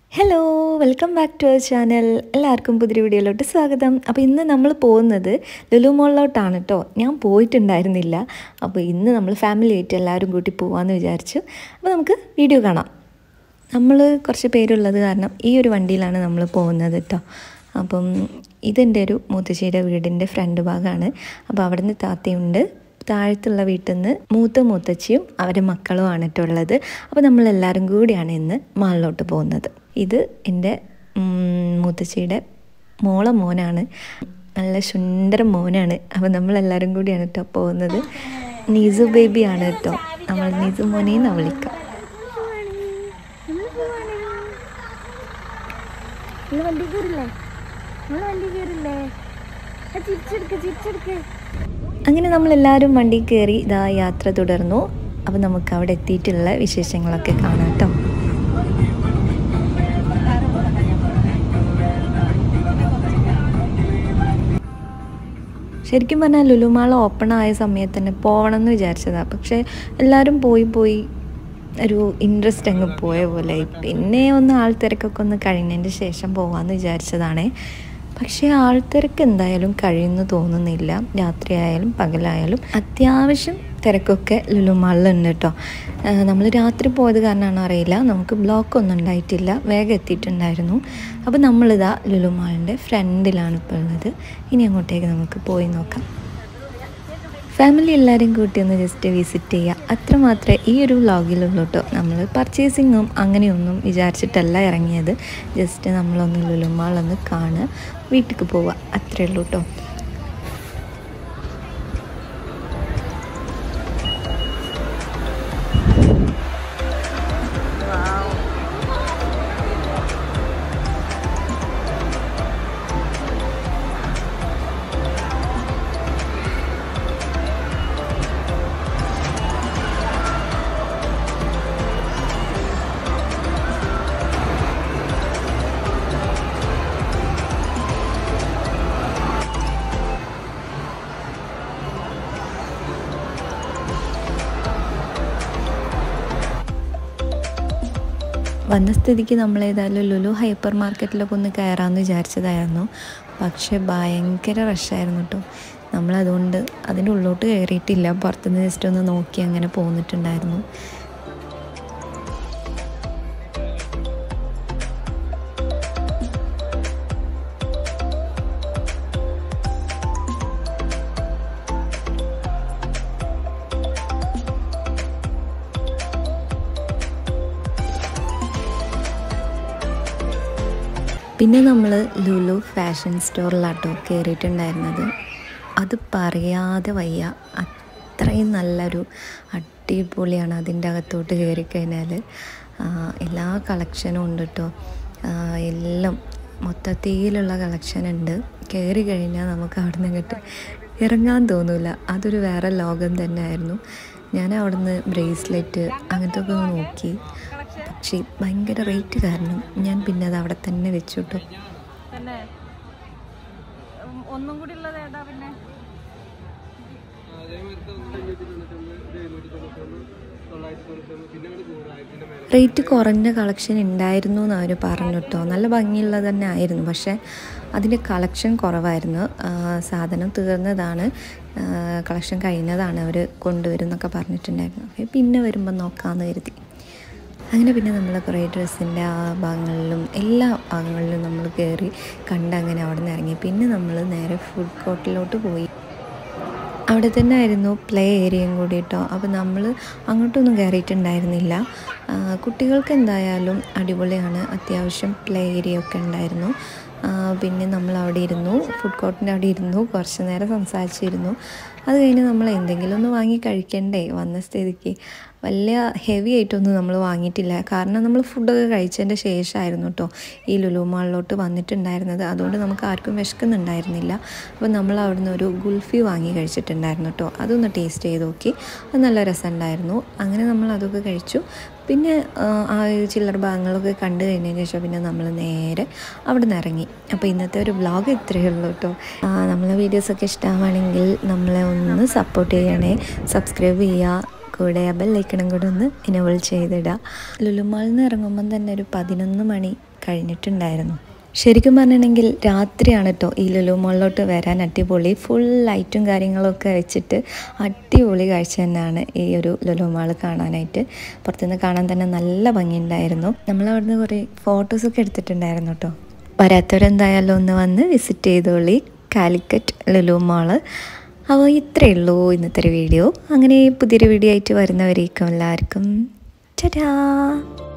Hello welcome back to our channel. എല്ലാവർക്കും പുതിയ വീഡിയോയിലോട്ട് സ്വാഗതം. അപ്പോൾ ഇന്ന് നമ്മൾ പോകുന്നത് ലുലുമോളിലോട്ടാണ് കേട്ടോ. ഞാൻ പോയിട്ടുണ്ടായിരുന്നില്ല. അപ്പോൾ ഇന്ന് നമ്മൾ ഫാമിലി ആയിട്ട് എല്ലാവരും കൂട്ടി പോകാമെന്ന് വിചാരിച്ചു. അപ്പോൾ നമുക്ക് വീഡിയോ കാണാം. നമ്മൾ കുറച്ച് പേരുള്ളത് കാരണം ഈ ഒരു വണ്ടിയിലാണ് നമ്മൾ പോകുന്നത് കേട്ടോ. അപ്പം ഇതെൻ്റെ ഒരു മൂത്തശ്ശിയുടെ വീടിൻ്റെ ഫ്രണ്ട് ഭാഗമാണ്. അപ്പോൾ അവിടെ നിന്ന് താത്തയുണ്ട്. താഴത്തുള്ള വീട്ടിൽ നിന്ന് മൂത്തച്ഛിയും അവരുടെ മക്കളുമാണ് കേട്ടോ ഉള്ളത്. അപ്പോൾ നമ്മളെല്ലാവരും കൂടിയാണ് ഇന്ന് മാളിലോട്ട് പോകുന്നത്. ഇത് എൻ്റെ മൂത്തശ്ശിയുടെ മോനാണ്. നല്ല സുന്ദര മോനാണ്. അപ്പോൾ നമ്മളെല്ലാവരും കൂടിയാണ് കേട്ടോ പോകുന്നത്. നീസു ബേബിയാണ് കേട്ടോ. നമ്മൾ നീസു മോനെന്ന് വിളിക്കാം. അങ്ങനെ നമ്മളെല്ലാവരും വണ്ടി കയറി ഇതാ യാത്ര തുടർന്നു. അപ്പോൾ നമുക്ക് അവിടെ എത്തിയിട്ടുള്ള വിശേഷങ്ങളൊക്കെ കാണാം കേട്ടോ. ശരിക്കും പറഞ്ഞാൽ ലുലുമാൾ ഓപ്പൺ ആയ സമയത്ത് തന്നെ പോകണം എന്ന് വിചാരിച്ചതാണ്. പക്ഷേ എല്ലാവരും പോയി ഒരു ഇൻട്രസ്റ്റ് അങ്ങ് പോയ പോലെ. പിന്നെ ഒന്ന് ആൾത്തിരക്കൊക്കെ ഒന്ന് കഴിഞ്ഞതിൻ്റെ ശേഷം പോകാമെന്ന് വിചാരിച്ചതാണേ. പക്ഷേ ആൾത്തിരക്ക് എന്തായാലും കഴിയുമെന്ന് തോന്നുന്നില്ല. രാത്രിയായാലും പകലായാലും അത്യാവശ്യം തിരക്കൊക്കെ ലുലുമാളിലുണ്ട് കേട്ടോ. നമ്മൾ രാത്രി പോയത് കാരണമാണോ അറിയില്ല, നമുക്ക് ബ്ലോക്കൊന്നും ഉണ്ടായിട്ടില്ല, വേഗം എത്തിയിട്ടുണ്ടായിരുന്നു. അപ്പോൾ നമ്മളിതാ ലുലുമാളിൻ്റെ ഫ്രണ്ടിലാണ് ഇപ്പോൾ ഉള്ളത്. ഇനി അങ്ങോട്ടേക്ക് നമുക്ക് പോയി നോക്കാം. ഫാമിലി എല്ലാവരെയും കൂട്ടി ഒന്ന് ജസ്റ്റ് വിസിറ്റ് ചെയ്യുക, അത്രമാത്രമേ ഈ ഒരു വ്ളോഗിലുള്ളൂ കേട്ടോ. നമ്മൾ പർച്ചേസിങ്ങും അങ്ങനെയൊന്നും വിചാരിച്ചിട്ടല്ല ഇറങ്ങിയത്. ജസ്റ്റ് നമ്മളൊന്ന് ലുലുമാളൊന്ന് കാണുക, വീട്ടിലേക്ക് പോവുക, അത്രയേ ഉള്ളൂ കേട്ടോ. വന്ന സ്ഥിതിക്ക് നമ്മളേതായാലും ലുലു ഹൈപ്പർ മാർക്കറ്റിലൊക്കെ ഒന്ന് കയറാമെന്ന് വിചാരിച്ചതായിരുന്നു. പക്ഷേ ഭയങ്കര റഷായിരുന്നു കേട്ടോ. നമ്മളതുകൊണ്ട് അതിൻ്റെ ഉള്ളോട്ട് കയറിയിട്ടില്ല. പുറത്തുനിന്ന് ജസ്റ്റ് ഒന്ന് നോക്കി അങ്ങനെ പോന്നിട്ടുണ്ടായിരുന്നു. പിന്നെ നമ്മൾ ലുലു ഫാഷൻ സ്റ്റോറിലാട്ടോ കയറിയിട്ടുണ്ടായിരുന്നത്. അത് പറയാതെ വയ്യ, അത്രയും നല്ലൊരു അടിപൊളിയാണ്. അതിൻ്റെ അകത്തോട്ട് കയറിക്കഴിഞ്ഞാൽ എല്ലാ കളക്ഷനും ഉണ്ട് കേട്ടോ. എല്ലാം മൊത്തത്തിലുള്ള കളക്ഷൻ ഉണ്ട്. കയറി കഴിഞ്ഞാൽ നമുക്ക് അവിടെ നിന്ന് ഇങ്ങോട്ട് ഇറങ്ങാൻ തോന്നില്ല. അതൊരു വേറെ ലോകം തന്നെയായിരുന്നു. ഞാൻ അവിടുന്ന് ബ്രേസ്ലെറ്റ് അങ്ങനത്തെ ഒക്കെ നോക്കി. പക്ഷേ ഭയങ്കര റേറ്റ് കാരണം ഞാൻ പിന്നെ അത് അവിടെ തന്നെ വെച്ചു കേട്ടോ. റേറ്റ് കുറഞ്ഞ കളക്ഷൻ ഉണ്ടായിരുന്നു എന്ന് അവർ പറഞ്ഞു കേട്ടോ. നല്ല ഭംഗിയുള്ളത് തന്നെ ആയിരുന്നു, പക്ഷേ അതിൻ്റെ കളക്ഷൻ കുറവായിരുന്നു. സാധനം തീർന്നതാണ്, കളക്ഷൻ കഴിഞ്ഞതാണ്, അവർ കൊണ്ടുവരുന്നൊക്കെ പറഞ്ഞിട്ടുണ്ടായിരുന്നു. പിന്നെ വരുമ്പോൾ നോക്കാമെന്ന് കരുതി. അങ്ങനെ പിന്നെ നമ്മൾ കുറേ ഡ്രസ്സിൻ്റെ ആ ഭാഗങ്ങളിലും എല്ലാ ഭാഗങ്ങളിലും നമ്മൾ കയറി കണ്ടങ്ങനെ അവിടെ നിന്ന് ഇറങ്ങി. പിന്നെ നമ്മൾ നേരെ ഫുഡ് കോർട്ടിലോട്ട് പോയി. അവിടെ തന്നെ ആയിരുന്നു പ്ലേ ഏരിയയും കൂടി കേട്ടോ. അപ്പോൾ നമ്മൾ അങ്ങോട്ടൊന്നും കയറിയിട്ടുണ്ടായിരുന്നില്ല. കുട്ടികൾക്ക് എന്തായാലും അടിപൊളിയാണ്. അത്യാവശ്യം പ്ലേ ഏരിയ ഒക്കെ ഉണ്ടായിരുന്നു. പിന്നെ നമ്മൾ അവിടെ ഇരുന്നു, ഫുഡ് കോർട്ടിൻ്റെ അവിടെ ഇരുന്നു, കുറച്ച് നേരം സംസാരിച്ചിരുന്നു. അത് കഴിഞ്ഞ് നമ്മൾ എന്തെങ്കിലും ഒന്ന് വാങ്ങി കഴിക്കണ്ടേ വന്ന സ്ഥിതിക്ക്. വലിയ ഹെവി ആയിട്ടൊന്നും നമ്മൾ വാങ്ങിയിട്ടില്ല, കാരണം നമ്മൾ ഫുഡൊക്കെ കഴിച്ചതിൻ്റെ ശേഷമായിരുന്നു കേട്ടോ ഈ ലുലു മാളിലോട്ട് വന്നിട്ടുണ്ടായിരുന്നത്. അതുകൊണ്ട് നമുക്ക് ആർക്കും വിശക്കുന്നുണ്ടായിരുന്നില്ല. അപ്പോൾ നമ്മൾ അവിടുന്ന് ഒരു ഗുൽഫി വാങ്ങി കഴിച്ചിട്ടുണ്ടായിരുന്നു കേട്ടോ. അതൊന്ന് ടേസ്റ്റ് ചെയ്ത് നോക്കി, അത് നല്ല രസമുണ്ടായിരുന്നു. അങ്ങനെ നമ്മൾ അതൊക്കെ കഴിച്ചു. പിന്നെ ആ ചില്ലറ ഭാഗങ്ങളൊക്കെ കണ്ടു കഴിഞ്ഞതിന് ശേഷം പിന്നെ നമ്മൾ നേരെ അവിടെ നിന്ന് ഇറങ്ങി. അപ്പോൾ ഇന്നത്തെ ഒരു വ്ളോഗ് ഇത്രയേ ഉള്ളൂ കേട്ടോ. നമ്മളെ വീഡിയോസൊക്കെ ഇഷ്ടമാണെങ്കിൽ നമ്മളെ ഒന്ന് സപ്പോർട്ട് ചെയ്യണേ, സബ്സ്ക്രൈബ് ചെയ്യുക, കൂടെ ആ ബെല്ലൈക്കണം കൂടെ ഒന്ന് എനേബിൾ ചെയ്തിടുക. ലുലുമാളിൽ നിന്ന് ഇറങ്ങുമ്പം തന്നെ ഒരു 11 മണി കഴിഞ്ഞിട്ടുണ്ടായിരുന്നു. ശരിക്കും പറഞ്ഞിട്ടുണ്ടെങ്കിൽ രാത്രിയാണ് കേട്ടോ ഈ ലുലുമാളിലോട്ട് വരാൻ അടിപൊളി. ഫുൾ ലൈറ്റും കാര്യങ്ങളൊക്കെ വെച്ചിട്ട് അടിപൊളി കാഴ്ച തന്നെയാണ് ഈ ഒരു ലുലുമാൾ കാണാനായിട്ട്. പുറത്തുനിന്ന് കാണാൻ തന്നെ നല്ല ഭംഗിയുണ്ടായിരുന്നു. നമ്മളവിടുന്ന് കുറേ ഫോട്ടോസൊക്കെ എടുത്തിട്ടുണ്ടായിരുന്നു കേട്ടോ. വരാത്തവരെന്തായാലും ഒന്ന് വന്ന് വിസിറ്റ് ചെയ്തോളി കാലിക്കറ്റ് ലുലുമാൾ. അപ്പോൾ ഇത്രയേ ഉള്ളൂ ഇന്നത്തെ ഒരു വീഡിയോ. അങ്ങനെ പുതിയൊരു വീഡിയോ ആയിട്ട് വരുന്നവരേക്കും എല്ലാവർക്കും ടാറ്റാ.